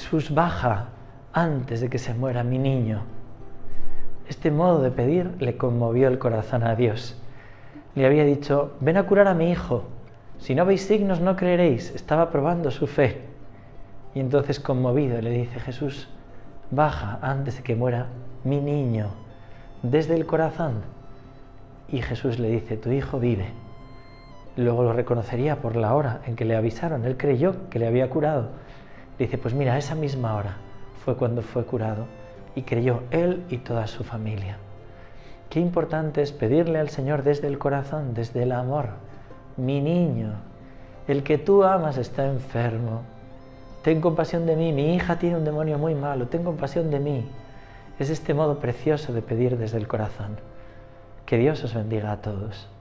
Jesús, baja antes de que se muera mi niño. Este modo de pedir le conmovió el corazón a Dios. Le había dicho, ven a curar a mi hijo, si no veis signos no creeréis. Estaba probando su fe. Y entonces, conmovido, le dice, Jesús, baja antes de que muera mi niño, desde el corazón. Y Jesús le dice, tu hijo vive. Luego lo reconocería por la hora en que le avisaron. Él creyó que le había curado. Le dice, pues mira, a esa misma hora fue cuando fue curado, y creyó él y toda su familia. Qué importante es pedirle al Señor desde el corazón, desde el amor. Mi niño, el que tú amas está enfermo. Ten compasión de mí, mi hija tiene un demonio muy malo, ten compasión de mí. Es este modo precioso de pedir desde el corazón. Que Dios os bendiga a todos.